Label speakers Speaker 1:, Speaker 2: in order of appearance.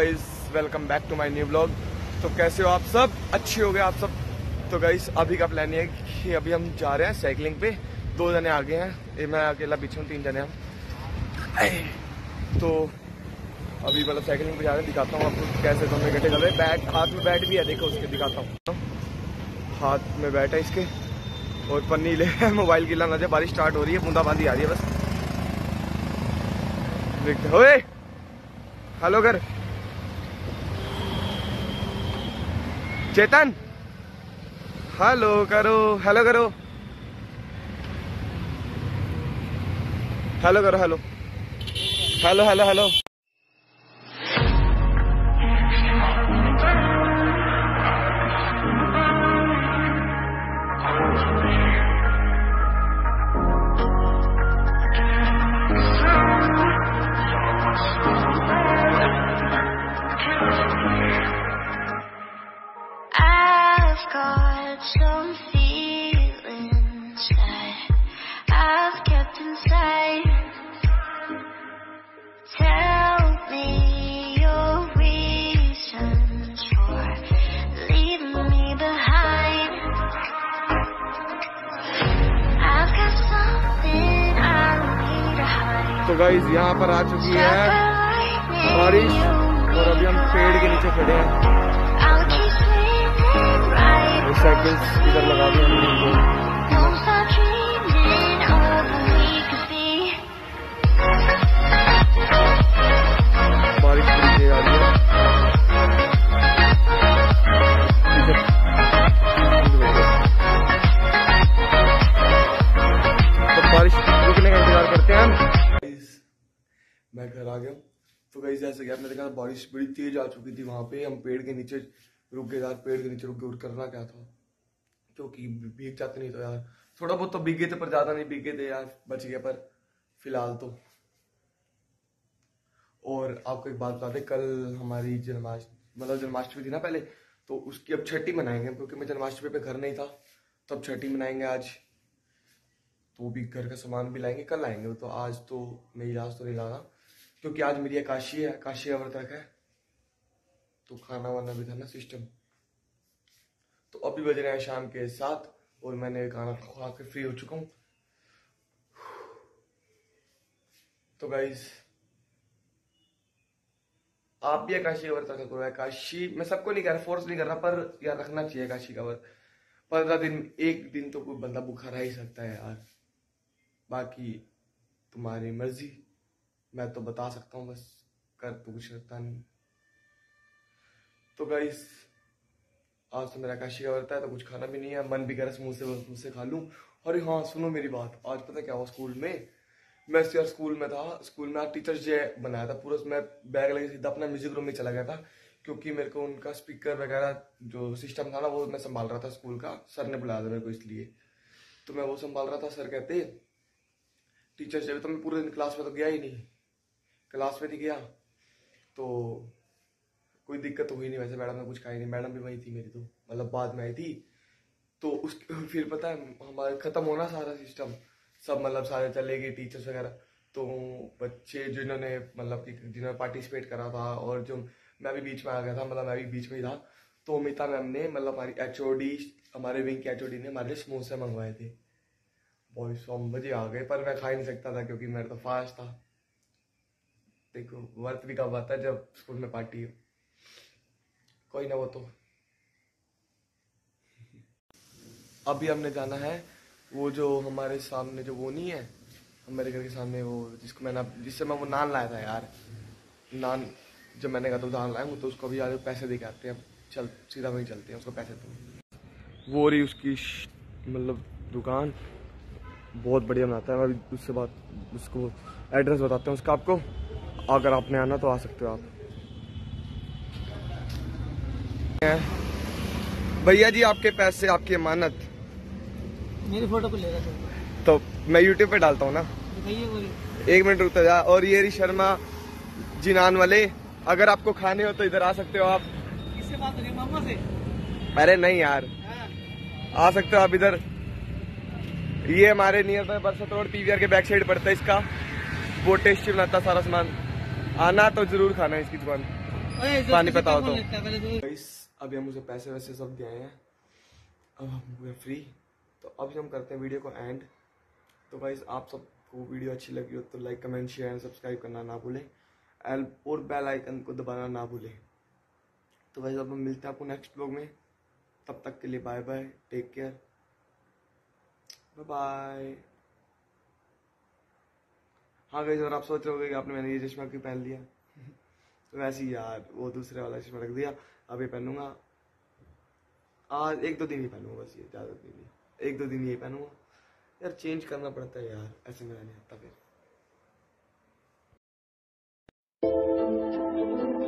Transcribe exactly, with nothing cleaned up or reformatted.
Speaker 1: Guys, welcome back to my new blog. तो कैसे हो आप सब? अच्छे हो गए आप सब? तो गाइस अभी का प्लान ये है कि अभी हम जा रहे हैं साइकिलिंग पे। दो जने आगे हैं, ये मैं अकेला पीछे हूँ, तीन जने हम। तो अभी मतलब साइकिलिंग पे जा रहे हैं, दिखाता हूँ आपको कैसे दोनों इकट्ठे कर रहे हैं। बैट हाथ में बैट भी है, देखो उसके दिखाता हूँ। हाथ में बैट है इसके और पन्नी ले मोबाइल गिला ना जाए, बारिश स्टार्ट हो रही है, बूंदाबांदी आ रही है बस। देखते ओए हेलो कर चेतन, हेलो करो, हेलो करो, हेलो करो, hello hello hello hello.
Speaker 2: Got some feelings that I've kept inside. Tell me your reasons for leaving me behind. I've got something I need to hide.
Speaker 1: तो गाइस यहाँ पर आ चुकी है बारिश और अभी हम पेड़ के नीचे खड़े हैं। साइकिल इधर लगा दिया हमने। बारिश नीचे आ रही है, तो बारिश रुकने का इंतजार करते हैं हम। मैं घर आ गया हूँ। तो गाइस जैसे कि आपने देखा बारिश बड़ी तेज आ चुकी थी। वहां पे हम पेड़ के नीचे रुक गए यार, पेड़ के नीचे रुक गए। और करना क्या था, क्योंकि भीग जाते नहीं तो यार, थोड़ा बहुत तो भीगे थे पर ज्यादा नहीं भीगे थे यार, बच गया पर फिलहाल तो। और आपको एक बात बता दें, कल हमारी जन्माष्टमी मतलब जन्माष्टमी थी ना पहले, तो उसकी अब छठी मनाएंगे, क्योंकि मैं जन्माष्टमी पे घर नहीं था, तब छठी मनाएंगे आज। तो भी घर का सामान भी लाएंगे, कल लाएंगे। तो आज तो नहीं, आज तो नहीं लाना, क्योंकि आज मेरी एकादशी है, एकादशी का व्रत है, तो खाना वाना भी था ना सिस्टम। तो अभी बज रहे हैं शाम के सात और मैंने खाना खा के फ्री हो चुका हूँ। तो गाइस आप भी एकादशी का व्रत रखा करो। एकादशी मैं सबको नहीं कह रहा, फोर्स नहीं कर रहा, पर यार रखना चाहिए एकादशी का व्रत। पंद्रह दिन, एक दिन तो कोई बंदा भूखा रह ही सकता है यार, बाकी तुम्हारी मर्जी। मैं तो बता सकता हूँ, बस कर तो कुछ सकता नहीं। तो गाइस आज तो मेरा एकादशी का व्रत है, तो कुछ खाना भी नहीं है, मन भी कर रहा मुंह से मुंह से खा लूं। और हाँ सुनो मेरी बात, आज पता क्या हुआ स्कूल में। मैं यार स्कूल में था, स्कूल में आज टीचर्स डे बनाया था पूरा। मैं बैग लेके सीधा अपना म्यूजिक रूम में चला गया था, क्योंकि मेरे को उनका स्पीकर वगैरह जो सिस्टम था ना, वो मैं संभाल रहा था स्कूल का। सर ने बुलाया था मेरे को इसलिए, तो मैं वो संभाल रहा था। सर कहते टीचर्स डे, तो मैं पूरे दिन क्लास में तो गया ही नहीं, क्लास में नहीं गया तो कोई दिक्कत तो हुई नहीं। वैसे मैडम ने कुछ कहा नहीं, मैडम भी वही थी मेरी, तो मतलब बाद में आई थी। तो उस फिर पता है हमारे खत्म होना सारा सिस्टम, सब मतलब सारे चले गए टीचर्स वगैरह। तो बच्चे जिन्होंने मतलब कि जिन्होंने पार्टिसिपेट करा था, और जो मैं भी बीच में आ गया था, मतलब मैं भी बीच में ही था। तो अमिता मैम ने मतलब हमारी एचओडी, हमारे विंग की एचओडी ने हमारे लिए समोसे मंगवाए थे। बहुत सौ मजे आ गए, पर मैं खा ही नहीं सकता था क्योंकि मेरा तो फास्ट था। देखो वर्त भी कब आता है, जब स्कूल में पार्टी हो। कोई ना, वो तो अभी हमने जाना है वो जो हमारे सामने जो वो नहीं है हमारे घर के सामने, वो जिसको मैंने जिससे मैं वो नान लाया था यार, नान जब मैंने कहा तो नान लाया हूँ, तो उसको अभी आज पैसे दे के आते हैं। चल सीधा वहीं चलते हैं, उसको पैसे दो। वो रही उसकी मतलब दुकान, बहुत बढ़िया बनाता है। मैं अभी उससे बात उसको एड्रेस बताते हैं उसका आपको, अगर आपने आना तो आ सकते हो आप। भैया जी आपके पैसे, आपकी अमानत।
Speaker 3: मेरी फोटो को लेगा
Speaker 1: तो मैं यूट्यूब पे डालता हूँ ना, एक मिनट रुकता जा। और ये रही शर्मा जिनान वाले, अगर आपको खाने हो तो इधर आ सकते हो आप।
Speaker 3: किससे बात हो रही है, मामा से?
Speaker 1: अरे नहीं यार, आ सकते हो आप इधर। ये हमारे near by Barsat road PVR के बैक साइड पड़ता है इसका, बहुत टेस्टी बनाता सारा सामान। आना तो जरूर खाना इसकी दुकान।
Speaker 3: ओए,
Speaker 1: पानी
Speaker 3: दोस्त
Speaker 1: बताओ
Speaker 3: का
Speaker 1: तो
Speaker 3: फोन लेता है, पहले तो
Speaker 1: गाइस अभी हम उसे पैसे वैसे सब दे आए हैं, अब हम हुए फ्री। तो अभी हम करते हैं वीडियो को एंड। तो गाइस आप सबको वीडियो अच्छी लगी हो तो like comment share and subscribe करना ना भूलें, एंड और बेल आइकन को दबाना ना भूलें। तो गाइस अब हम मिलते हैं आपको नेक्स्ट व्लॉग में, तब तक के लिए bye bye, take care, bye bye. हाँ गाइस अगर आप सोच रहे होगे कि आपने मैंने ये चश्मा क्यों पहन लिया तो वैसे ही यार वो दूसरे वाला चश्मा रख दिया, अब ये पहनूंगा। आज एक दो दिन ही पहनूंगा बस, ये ज़्यादा दिन नहीं, एक दो दिन ये पहनूंगा यार, चेंज करना पड़ता है यार, ऐसे मेरा नहीं आता फिर।